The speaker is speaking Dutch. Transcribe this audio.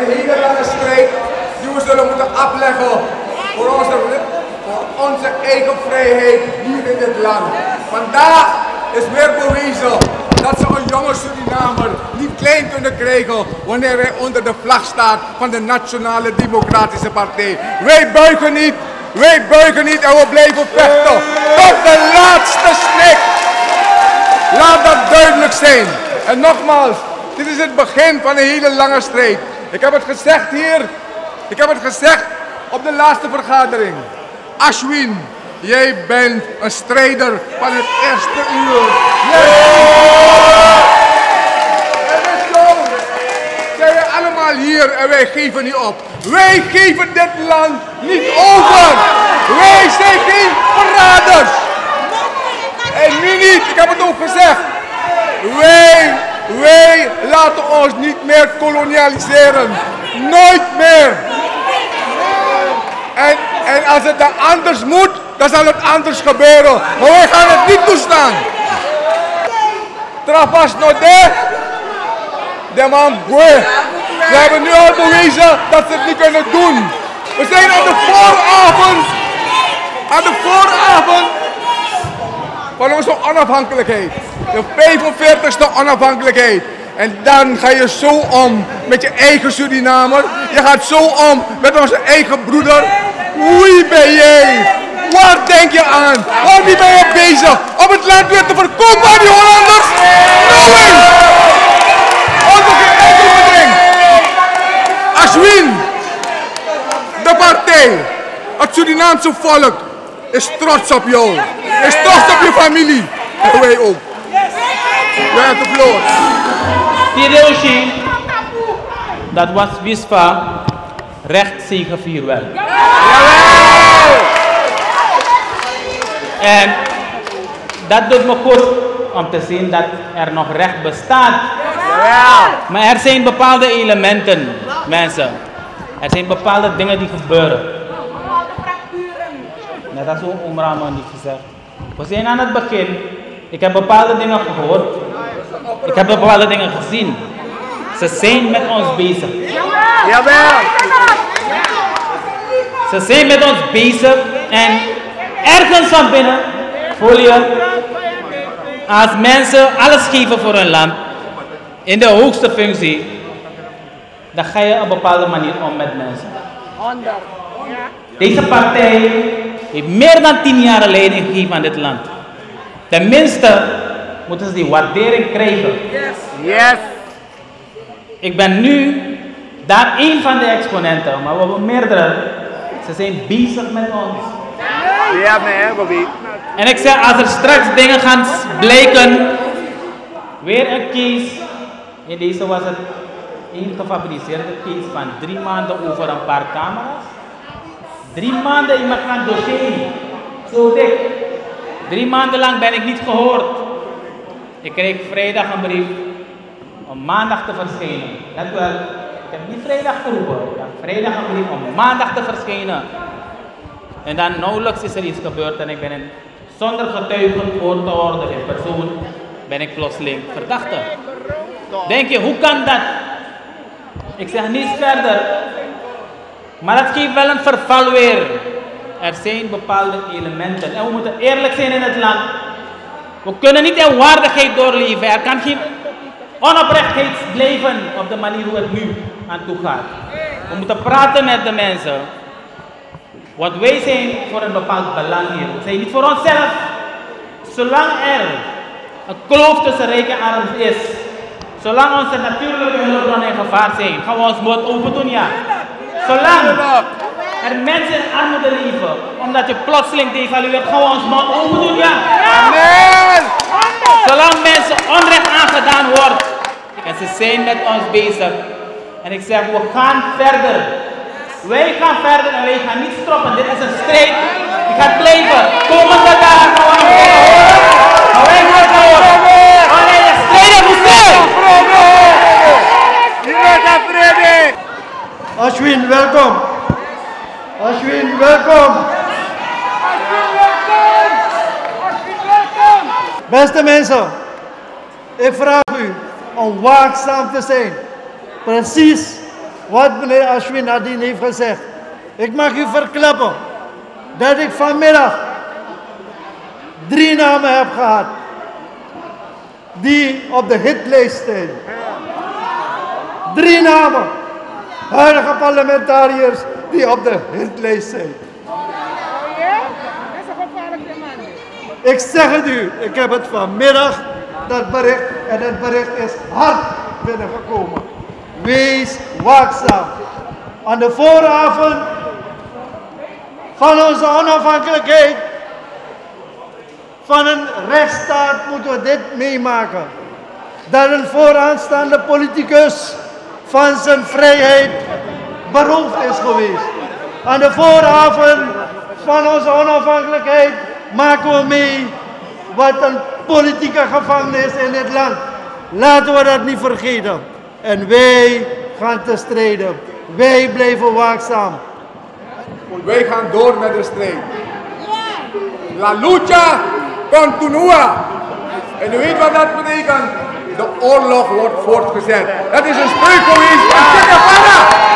een hele lange strijd die we zullen moeten afleggen voor onze eigen vrijheid hier in dit land. Vandaag is weer bewezen dat ze een jonge Surinamer niet klein kunnen krijgen wanneer hij onder de vlag staat van de Nationale Democratische Partij. Wij buigen niet en we blijven vechten tot de laatste snik. Laat dat duidelijk zijn. En nogmaals, dit is het begin van een hele lange strijd. Ik heb het gezegd hier, ik heb het gezegd op de laatste vergadering. Ashwin, jij bent een strijder van het eerste uur. Zijn we allemaal hier en wij geven niet op. Wij geven dit land niet over. Wij zijn geen verraders. En nu niet, ik heb het ook gezegd. Wij laten ons niet meer kolonialiseren. Nooit meer. En als het dan anders moet, dan zal het anders gebeuren. Maar wij gaan het niet toestaan. Trapas no de man Bue. We hebben nu al bewezen dat ze het niet kunnen doen. We zijn aan de vooravond van onze onafhankelijkheid. De 45ste onafhankelijkheid. En dan ga je zo om met je eigen Surinamer. Je gaat zo om met onze eigen broeder. Wie ben jij? Waar denk je aan? Waarmee ben je bezig? Om het land weer te verkopen aan die Hollanders? No way! Onder geen enkele beding. Ashwin, de partij, het Surinaamse volk is trots op jou. Is trots op je familie. En wij ook. We hebben de vloer. Hiroshi, dat was Wispa, recht zegevier wel. En dat doet me goed om te zien dat er nog recht bestaat. Maar er zijn bepaalde elementen, mensen. Er zijn bepaalde dingen die gebeuren. Net als Omra niet gezegd. We zijn aan het begin. Ik heb bepaalde dingen gehoord. Ik heb bepaalde dingen gezien. Ze zijn met ons bezig. Jawel! Ze zijn met ons bezig en ergens van binnen voel je, als mensen alles geven voor hun land, in de hoogste functie, dan ga je op een bepaalde manier om met mensen. Deze partij heeft meer dan 10 jaar leiding gegeven aan dit land. Tenminste moeten ze die waardering krijgen. Yes! Ik ben nu daar één van de exponenten, maar we hebben meerdere. Ze zijn bezig met ons. Ja, man, Bobby. En ik zeg, als er straks dingen gaan blijken, weer een case. In deze was het een gefabriceerde case van 3 maanden over een paar camera's. 3 maanden iemand gaan dossier. Zo dik. 3 maanden lang ben ik niet gehoord. Ik kreeg vrijdag een brief om maandag te verschijnen. Let wel, ik heb niet vrijdag geroepen. Ik heb vrijdag een brief om maandag te verschijnen. En dan nauwelijks is er iets gebeurd en ik ben zonder getuigen voor te worden in persoon, ben ik plotseling verdachte. Denk je, hoe kan dat? Ik zeg niets verder. Maar dat geeft wel een verval weer. Er zijn bepaalde elementen en we moeten eerlijk zijn in het land. We kunnen niet in waardigheid doorleven. Er kan geen onoprechtheid blijven op de manier hoe het nu aan toe gaat. We moeten praten met de mensen. Want wij zijn voor een bepaald belang hier. We zijn niet voor onszelf. Zolang er een kloof tussen rijk en arm is, zolang onze natuurlijke hulpbronnen in gevaar zijn, gaan we ons mond open doen, ja. Zolang er mensen in armoede leven, omdat je plotseling devalueert, gaan we ons mond open doen, ja. Amen! Zolang mensen onrecht aangedaan wordt en ze zijn met ons bezig. En ik zeg, we gaan verder. Wij gaan verder en wij gaan niet stoppen. Dit is een strijd. Die gaat blijven. Komende dagen gaan we nog meer horen. Maar wij gaan het horen. Wanneer de strijden moet zijn. Ashwin, welkom. Ashwin, welkom. Beste mensen, ik vraag u om waakzaam te zijn. Precies wat meneer Ashwin Adin heeft gezegd. Ik mag u verklappen dat ik vanmiddag 3 namen heb gehad die op de hitlijst staan. 3 namen, huidige parlementariërs die op de hitlijst zijn. Ik zeg het u, ik heb het vanmiddag, dat bericht, en het bericht is hard binnengekomen. Wees waakzaam. Aan de vooravond van onze onafhankelijkheid van een rechtsstaat moeten we dit meemaken. Dat een vooraanstaande politicus van zijn vrijheid beroofd is geweest. Aan de vooravond van onze onafhankelijkheid maken we mee wat een politieke gevangene is in dit land. Laten we dat niet vergeten. En wij gaan te strijden. Wij blijven waakzaam. Wij gaan door met de strijd. La lucha continua. En u weet wat dat betekent? De oorlog wordt voortgezet. Dat is een spreuk geweest van Che Guevara.